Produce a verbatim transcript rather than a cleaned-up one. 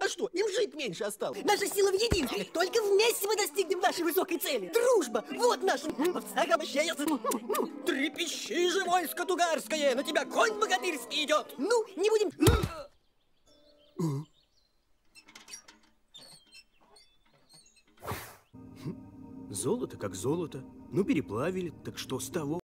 что? Им жить меньше осталось. Наша сила в единстве. Только вместе мы достигнем нашей высокой цели. Дружба. Вот наша. Трепещи же, войско тугарское. На тебя конь богатырский идет. Ну, не будем... Золото как золото. Ну, переплавили. Так что с того?